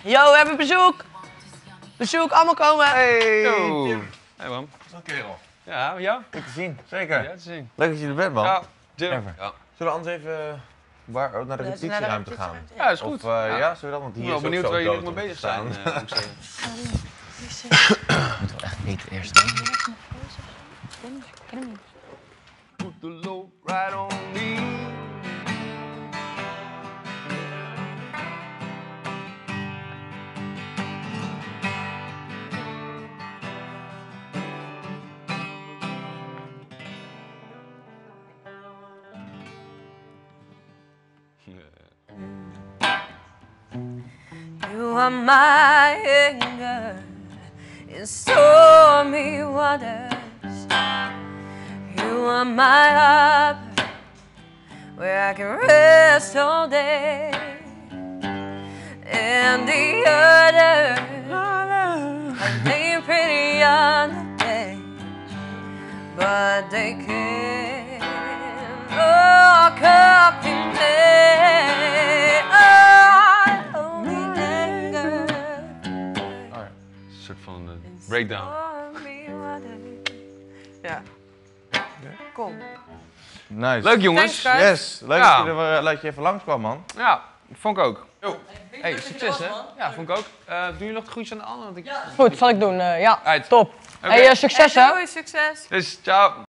Yo, we hebben bezoek. Bezoek, allemaal komen. Hey! Yo. Hey man. Zo'n kerel. Ja, met jou? Goed te zien, zeker. Ja, te zien. Leuk dat je er bent, man. Ja, Jim. Even. Ja. Zullen we anders even naar de repetitieruimte gaan? Ja, is goed. Ja, zullen we dat? Want Ik hier ben wel is benieuwd ook waar zo jullie dood mee om bezig te zijn, staan. moet ik zeggen. Moeten we echt eten eerst? Put the load right on me. You are my anger in stormy waters. You are my harbor where I can rest all day. And the others are laying pretty on the day, but they can't walk up in play. Oh, only anger. Een soort van breakdown. Stormy waters. Ja. Kom. Nice. Leuk jongens. Thanks, guys. Yes, leuk Ja. dat je even langskwam, man. Ja, vond ik ook. Hey, succes hè? Ja, vond ik ook. Doen jullie nog de groetjes aan de anderen? Want ik... Goed, zal ik doen. Ja, Uit. top. Oké. Hey, succes hè. Doei, succes. Dus, ciao.